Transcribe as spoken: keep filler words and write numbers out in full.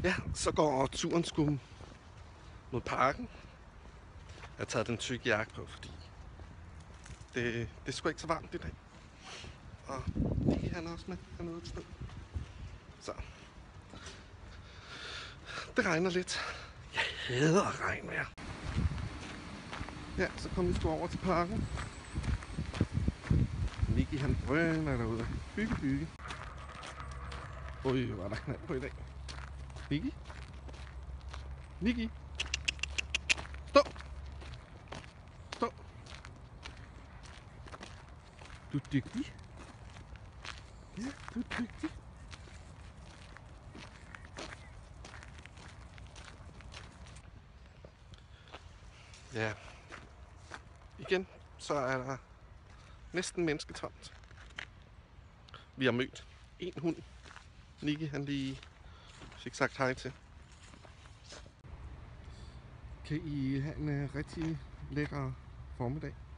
Ja, så går turen sgu mod parken. Jeg har taget den tykke jakke på, fordi det, det er sgu ikke så varmt i dag. Og Nicky, han er også med hernede et sted. Så. Det regner lidt. Jeg hader regnvejr. Ja, så kom vi sgu over til parken. Nicky, han drøner derude. Bygge, bygge. Oj, var der knald på i dag. Nicky? Nicky? Stå! Stå! Du er dygtig. Ja, du er dygtig. Ja. Igen, så er der næsten mennesketomt. Vi har mødt en hund. Nicky, han lige fik sagt hej til. Kan I have en uh, rigtig lækker formiddag?